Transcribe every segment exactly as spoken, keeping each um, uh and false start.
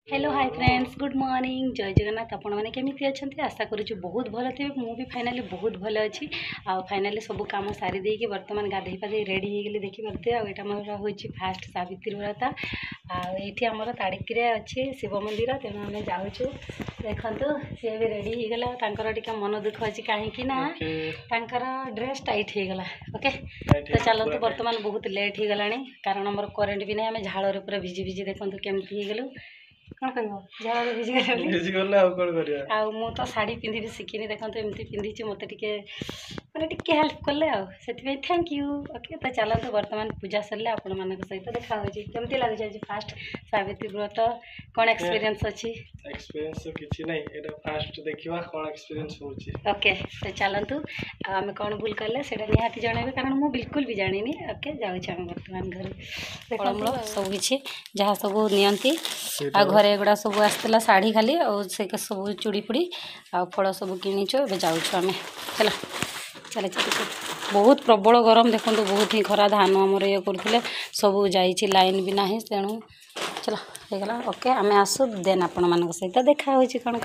Hello hi friends good morning जय जगन्नाथ आपण मैंने केमी अच्छा आशा करुच्छे बहुत भल थे मुझे फाइनाली बहुत भल अच्छी आ फाइनाली सब कम सारी देकी बर्तमान गाधे पाधे रेडी हो गली देखिपे आईटा मोर हूँ फास्ट सावित्री व्रत आईटी आमर ताड़िकी अच्छे शिव मंदिर तेणु आम जाऊँ देखु सी भी रेडी हो गला टे मन दुख अच्छी कहीं ड्रेस टाइट हो गला ओके तो चलते बर्तमान बहुत लेट हो गला कारण आम करेन्ट भी नहीं आम झाड़ पूरा भिजी भिजी देखु केमती हो गलु कौन कर झाड़ भिजी आ मु तो शाढ़ी पिंधि शिखिनी देखते एमती पिंधि मत टे मैंने टिके हेल्प कले से थैंक यू ओके तो चलते बर्तमान पूजा सरले आपण मान सहित देखा केमती लगे आज फास्ट सावित्री व्रत कौन एक्सपीरियंस अच्छी एक्सपीरियंस किछि नै एटा फास्ट देखिवा कोन एक्सपीरियंस होची ओके तो चलतु आम कौन भूल कले सेटा निहाती जणेबे कारण मु बिल्कुल भी जानी ओके जाऊँ आम बर्तमान घर फलमूल सब किछि जहाँ सब नियंती आ घरे एगुड़ा सब आसला शाढ़ी खाली और से सब चूड़ी फुड़ी आ फल सब किणीचु ए जाऊँ आम चल चल बहुत प्रबल गरम देखो बहुत ही खरा धान आमर ये करते सब जाइए लाइन भी ना तेणु चलो होगा ओके आम आसु देन आपण मान सहित देखा हो कौन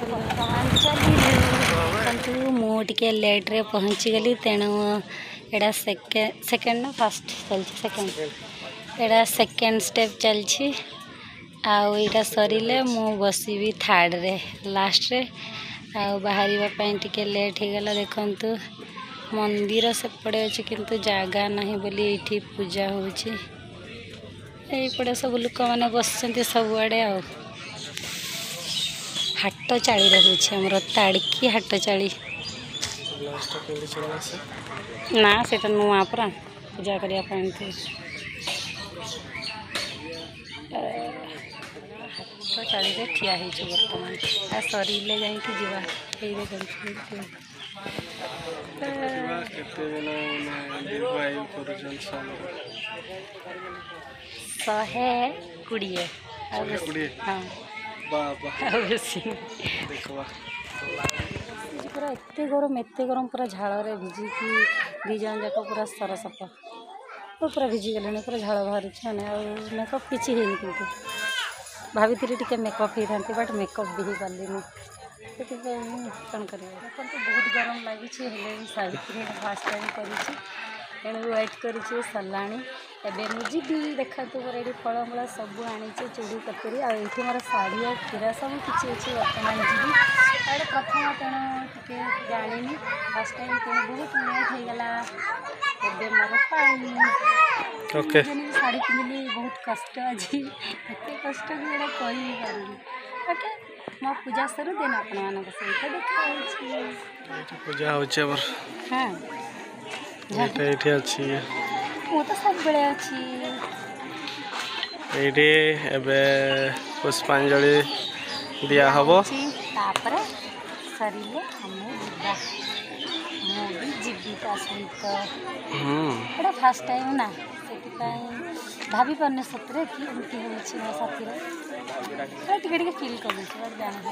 चलू मुझे लेट्रे पहुँची गली तेणु एटा सेकेंड सेकेंड ना फास्ट चलती सेकेंड एटा सेकेंड स्टेप चलती आईटा सरिले मु बसबी थार्ड रे लास्ट रे आ बाहर टिके लेट हो गला देखंतु मंदिर सेपटे अच्छे किंतु जागा नहीं बोली ये पूजा होपटे सब लोक मैंने बस सबुआड़े आ हाट चाली रोचे आमर ताड़िकी हाट चाली ना से नुआ पूरा पूजा करने हाट चाली ठिया बर्तमान आ सरिले जावा शहे कोड़े हाँ पूरा एत गरम एत गरम पूरा झाड़ भिजिकी दीज जाक पूरा सरसप पूरा भिजी गले पूरा झाड़ बाहर मेकअप किसी है कि भाभी टे मेकअप ही था बट मेकअप भी हो पार्ली से कौन कर बहुत गरम लगी सावित्री फास्ट टाइम करेणु व्वेट कर सरला एवं मुझे देखा तो ये फलमूल सब आनी चूड़ी कतरी आई मोर शाढ़ी और कीरा सब किसी अच्छी बर्तमान जी और प्रथम तेणु टे जानी फास्ट टाइम तेणु बहुत लेट हो गला एवं मोर पानी ओके शाढ़ी पिंधि बहुत कष्ट अच्छी एत कष्ट भी एटा कही पारे ओके मो पूजा सरू देन आपण मान सहित देखा पूजा होचे बर हां एटा एठी अछि मु तो सब बेले अछि एठी एबे पुष्पांजलि दिया हबो तापर सरिले हम जिबा मु भी जिबी ता सहित हम एटा फर्स्ट टाइम ना सेति भाभी पारे सतरे कि एमती हो मो साथी टे टे फिल कर जान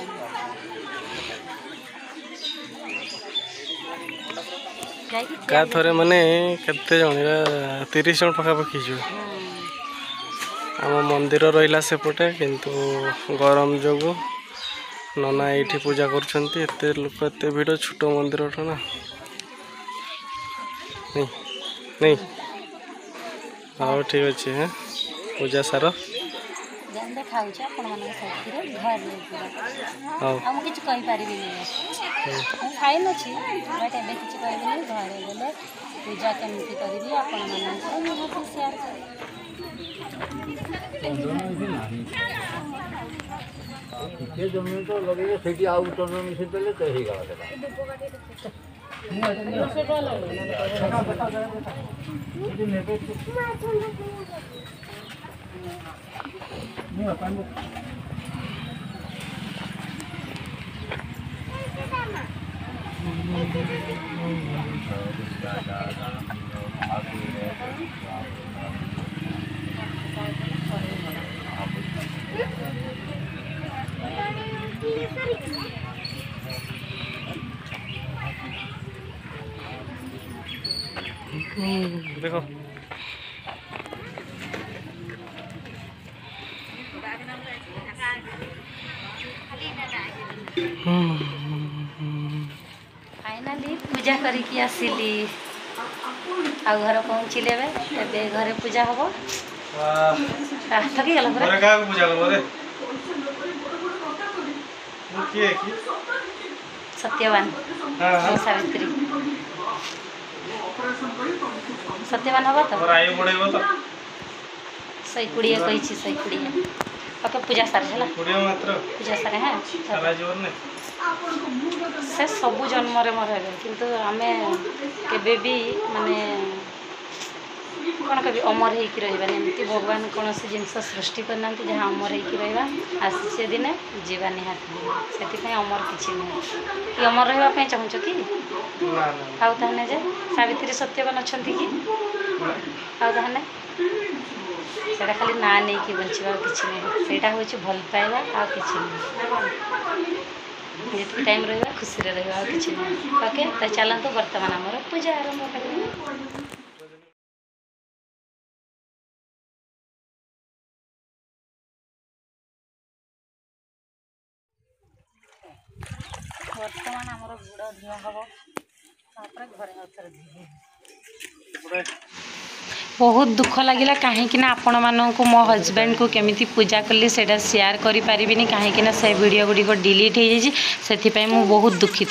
का थरे माने केते जण तीस जण पखापखी जो आम मंदिर रहिला सेपटे किंतु गरम जोगु नना ये पूजा करछंती एते लोक एते भीड़ छोट मंदिर ना नहीं नहीं हाँ ठीक अच्छे हैं पूजा सार खाऊँ घर हम किसी कहीपर खाई नी बट एवं किसी कहबी घरे गले पूजा केमती करी आपण निहाती सेयार देखो फाइनाली पूजा करिकी आसिली आ घर पहुँचली ए घरे पूजा हम थकी गला घरे का पूजा करबो रे किए की सत्यवान हां हां सावित्री सत्यवान हवा तो और आयु बढ़ेबो तो सही कुड़िए कही सही कुड़िए ओके पूजा सारे है कुड़िए मात्र पूजा सारे हैं सारा जीवन ने से सबु जन्म रे मर हेबे किंतु आमे केबे भी माने कौन कभी अमर होकर रही एमती भगवान कौन से जिन सृष्टि करना जहाँ अमर होकर रहा से दिन जीवा निहाती से अमर किसी नुह कि अमर रहा चाहूँ कि आउ ताहने जे सावित्री सत्यवान अच्छा कि आउ ताहने से खाली ना नहीं कि बचा किसी नहीं सेटा हूँ भल पाइबा आ किसी जितने टाइम रहा खुशी रहा किसी नहीं ओके तो चलतु बर्तमान आमर पूजा आरंभ कर बर्तमान आमर गुड़ धुआ हम घर धुए बहुत दुख लगे कहीं आपण मानक मो हजबैंड को केमिति पूजा कली से शेयर करि परिबिनी कहीं से वीडियो गुड़िक डिलीट हो जाए से मु बहुत दुखित।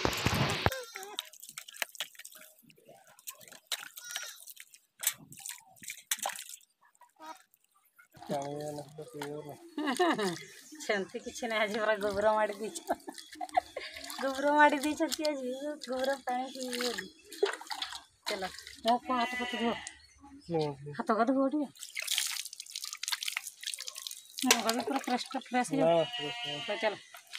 सेमती किसी ना आज पूरा गोबर माड़ी दी गोबर माड़ी दी आज गोबर पानी पी चलो मो को हाथ पत धो हाथ का धो दिए मो का भी पूरा फ्रेश फ्रेश हो चलो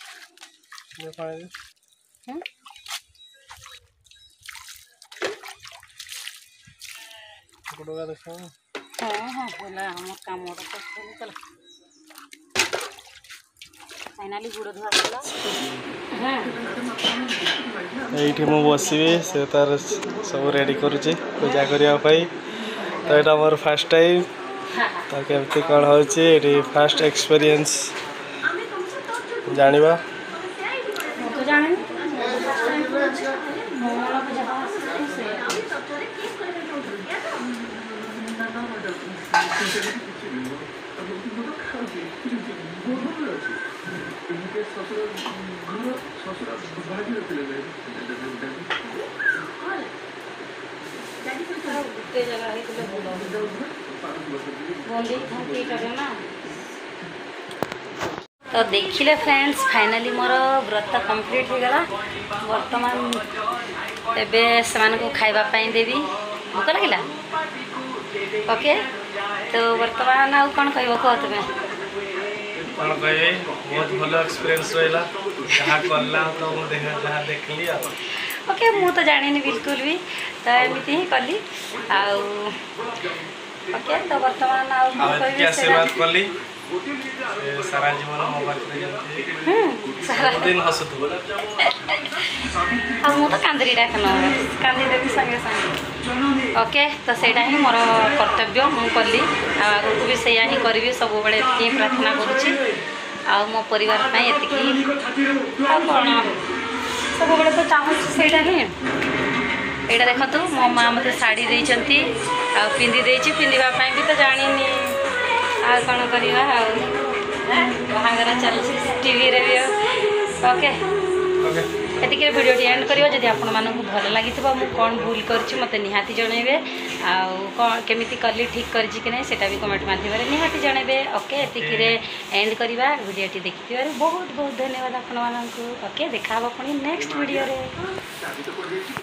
हाँ हाँ बोला हम काम चलो फाइनाली गुड़ धुआ ये मु बसबी से तार सब रेडी करुचे पूजा करने तो यहाँ मोर फास्ट टाइम तो केमती कौन हो फास्ट एक्सपीरियंस जानिबा तो देखिले फ्रेंड्स फाइनाली मोर व्रत कंप्लीट हो गला वर्तमान एबे समान को खाइबा पाई देवी भूक लगिला ओके तो वर्तमान आउ कौन कहबो कह तुम्हें कौन कहे बहुत भलो एक्सपीरियंस रहा जहाँ कला तो देखा जहाँ देखली ओके मु तो जानी बिल्कुल भी तो एमती ही कली आउ ओके तो वर्तमान आउ आशीर्वाद कली सारा जीवन मो पाखे सारा दिन हसुथु आ मु तो कांदरी डाकन कांदी देवी संगे संगे ओके तो सेटा ही मोर कर्तव्य मु कली आगु भी सैया ही करी सब बेले ये प्रार्थना करुच्ची आ मो परिवार पाई एतिकी आ कौन सब बेले तो चाहूँ सेटा ही एटा देखतु मो माँ मत शाढ़ी देइचंती आ पिंदी देइची पिंदिबा पाई भी तो जानिनी आ कौन करवा बाहागर चलती टीवी रे भी ओके एतिक वीडियो एंड करियो जदि आपण मानकु भल लागिथिबा मु कोन भूल करछि मते निहाती जणैबे आ कोन केमिति करली ठीक करछि कि नै सेटा भी कमेंट माध्यम रे निहाती जणैबे ओके एतिक रे एंड करिवा वीडियोटी देखिथिबार बहुत बहुत धन्यवाद आपण मानकु ओके देखा हबो पुनी नेक्स्ट वीडियो रे।